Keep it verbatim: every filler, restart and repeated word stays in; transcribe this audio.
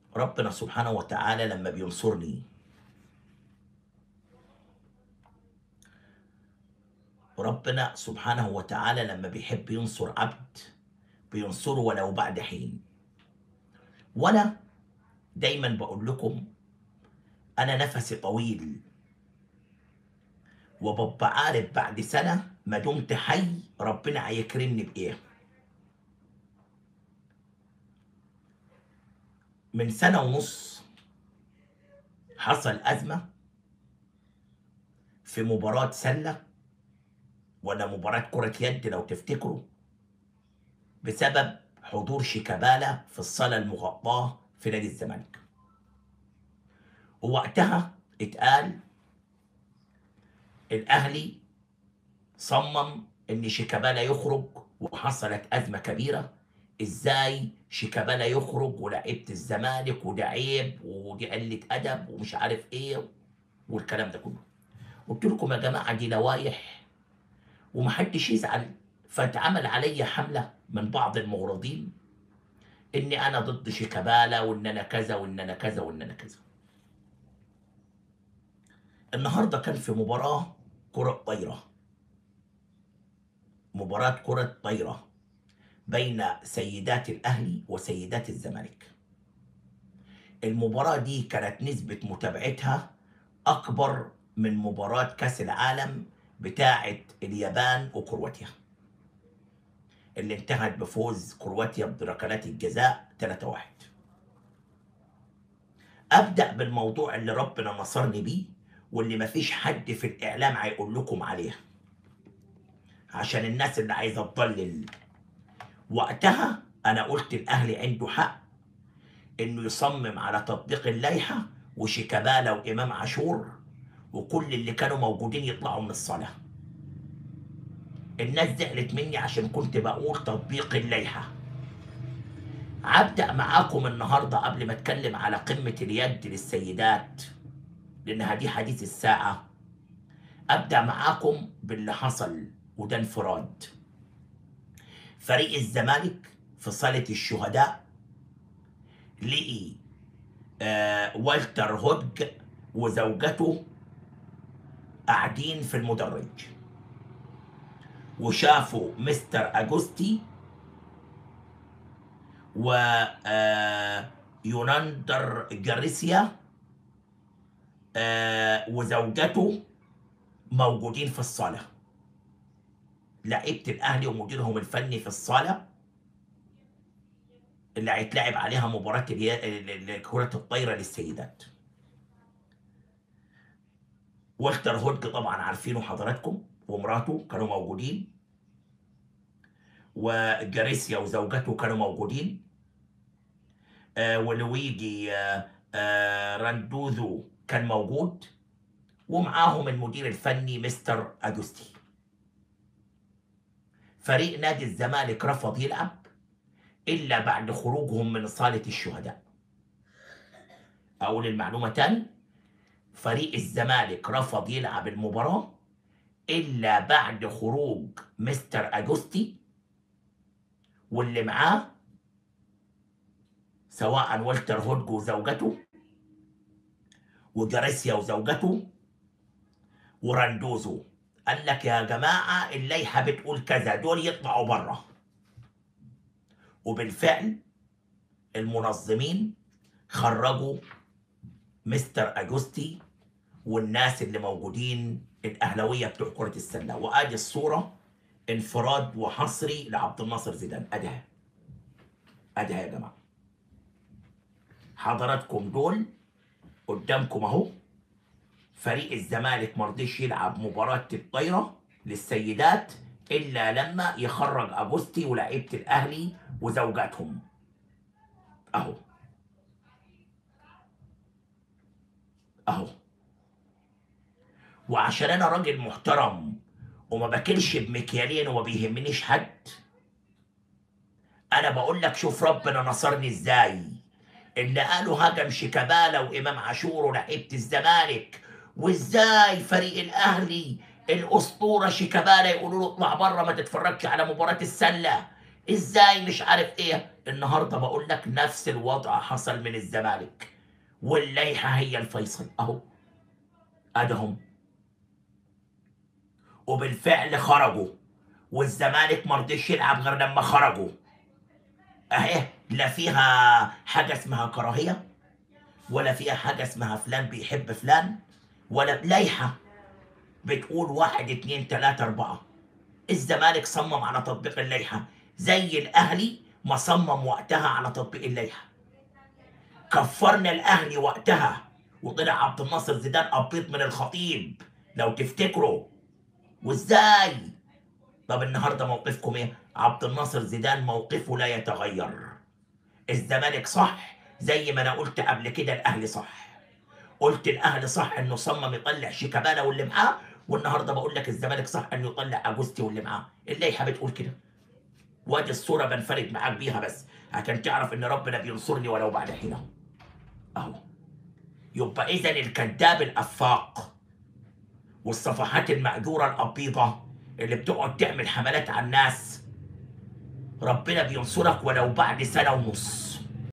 ربنا سبحانه وتعالى لما بينصرني، ربنا سبحانه وتعالى لما بيحب ينصر عبد بينصره ولو بعد حين. وانا دايما بقول لكم انا نفسي طويل، وببقى عارف بعد سنة ما دمت حي ربنا هيكرمني بإيه. من سنة ونص حصل أزمة في مباراة سلة ولا مباراة كرة يد لو تفتكروا، بسبب حضور شيكابالا في الصالة المغطاة في نادي الزمالك. ووقتها اتقال الأهلي صمم إن شيكابالا يخرج، وحصلت أزمة كبيرة. إزاي شيكابالا يخرج ولاعيبة الزمالك وده عيب ودي قلة أدب ومش عارف إيه والكلام ده كله. قلت لكم يا جماعة دي لوايح ومحدش يزعل. فاتعمل عليا حملة من بعض المغرضين إني أنا ضد شيكابالا وإن أنا كذا وإن أنا كذا وإن أنا كذا. النهارده كان في مباراة كرة طايرة، مباراة كرة طايرة بين سيدات الأهلي وسيدات الزمالك. المباراة دي كانت نسبة متابعتها أكبر من مباراة كأس العالم بتاعة اليابان وكرواتيا، اللي انتهت بفوز كرواتيا بركلات الجزاء ثلاثة واحد. أبدأ بالموضوع اللي ربنا نصرني بيه واللي مفيش حد في الإعلام هيقول لكم عليه، عشان الناس اللي عايزة تضلل. وقتها أنا قلت الأهلي عنده حق إنه يصمم على تطبيق اللائحة، وشيكابالا وإمام عاشور وكل اللي كانوا موجودين يطلعوا من الصلاة. الناس زعلت مني عشان كنت بقول تطبيق اللائحة. هبدأ معاكم النهاردة قبل ما اتكلم على قمة اليد للسيدات لأنها دي حديث الساعة. أبدأ معاكم باللي حصل، وده انفراد. فريق الزمالك في صالة الشهداء لقي آه والتر هودج وزوجته قاعدين في المدرج، وشافوا مستر أجوستي و آه يوناندر جاريسيا آه وزوجته موجودين في الصالة. لعيبة الأهلي ومديرهم الفني في الصالة اللي هيتلعب عليها مباراة كرة الطايرة للسيدات. والتر هودج طبعا عارفينه حضراتكم، ومراته كانوا موجودين، وجاريسيا وزوجته كانوا موجودين، آه ولويجي آه آه راندوزو كان موجود، ومعاهم المدير الفني مستر أجوستي. فريق نادي الزمالك رفض يلعب إلا بعد خروجهم من صالة الشهداء. أقول المعلومة تاني، فريق الزمالك رفض يلعب المباراة إلا بعد خروج مستر أجوستي واللي معاه، سواء والتر هودج وزوجته وجاريسيا وزوجته وراندوزو. قال لك يا جماعة اللائحة بتقول كذا، دول يطلعوا بره. وبالفعل المنظمين خرجوا مستر أجوستي والناس اللي موجودين الأهلاوية بتوع كرة السلة. وآدي الصورة انفراد وحصري لعبد الناصر زيدان. أدها أدها يا جماعة، حضراتكم دول قدامكم أهو. فريق الزمالك مرضيش يلعب مباراة الطايرة للسيدات إلا لما يخرج أجوستي ولاعيبة الأهلي وزوجاتهم أهو أهو. وعشان أنا راجل محترم وما باكلش بمكيالين وما بيهمنيش حد، أنا بقول لك شوف ربنا نصرني إزاي. اللي قالوا هجم شيكابالا وإمام عاشور ولاعيبة الزمالك، وإزاي فريق الأهلي الأسطورة شيكابالا يقولوا له اطلع بره ما تتفرجش على مباراة السلة. ازاي مش عارف ايه. النهارده بقول لك نفس الوضع حصل من الزمالك، واللائحه هي الفيصل اهو ادهم، وبالفعل خرجوا، والزمالك ما رضيش يلعب غير لما خرجوا اهي. لا فيها حاجه اسمها كراهيه، ولا فيها حاجه اسمها فلان بيحب فلان، ولا لائحه بتقول واحد اتنين تلاته اربعه. الزمالك صمم على تطبيق اللائحه زي الاهلي ما صمم وقتها على تطبيق اللائحه. كفرنا الاهلي وقتها، وطلع عبد الناصر زيدان ابيض من الخطيب لو تفتكروا. وازاي؟ طب النهارده موقفكم ايه؟ عبد الناصر زيدان موقفه لا يتغير. الزمالك صح زي ما انا قلت قبل كده الاهلي صح. قلت الاهلي صح انه صمم يطلع شيكابالا واللي معاه، والنهارده بقول لك الزمالك صح انه يطلع اجوستي واللي معاه. اللائحه بتقول كده، وادي الصوره بنفرد معاك بيها بس عشان تعرف ان ربنا بينصرني ولو بعد حين اهو اهو. يبقى اذا الكذاب الافاق والصفحات المأجوره الابيضه اللي بتقعد تعمل حملات على الناس، ربنا بينصرك ولو بعد سنه ونص.